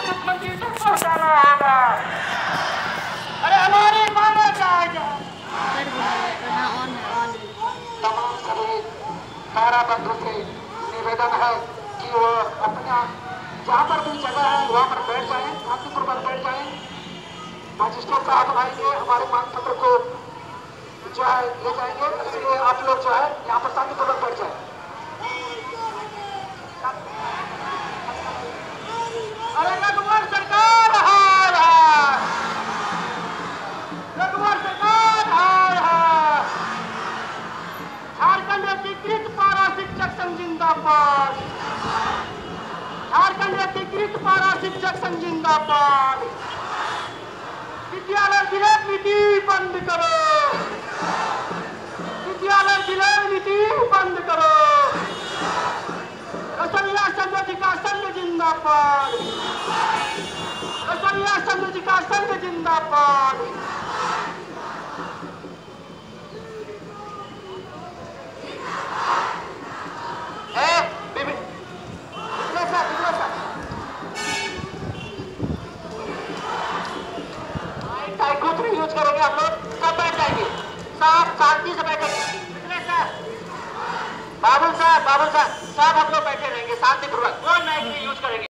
दुश्मन की तक पहुंचाना होगा। अरे हमारी मांगे जाएगा। तमाम सभी काराबंदों से निवेदन है कि वो अपना जहाँ पर भी जगह है वहाँ पर बैठ जाएं, शांतिपूर्वक बैठ जाएं। मजिस्ट्रेट साहब आएंगे, हमारे मांग पत्र को जो है ले जाएंगे, इसलिए आप लोग जो है यहाँ पर शांतिपूर्वक बैठ जाएं। अरे रघुवर सरकार हार है, रघुवर सरकार हार है। झारखंड एकीकृत पारा शिक्षक संघ जिंदाबाद, झारखंड एकीकृत पारा शिक्षक संघ जिंदाबाद। विद्यालय विलय नीति बंद करो, विद्यालय विलय नीति बंद करो। रसोइया संघ का संघ जिंदाबाद, रसोइया संघ का संघ जिंदाबाद। यूज करेंगे हम लोग, सब बैठ जाएंगे, सब शांति से बैठेंगे। बाबुल साहब सब हम लोग बैठे रहेंगे शांतिपूर्वक, कोई माइक नहीं यूज करेंगे।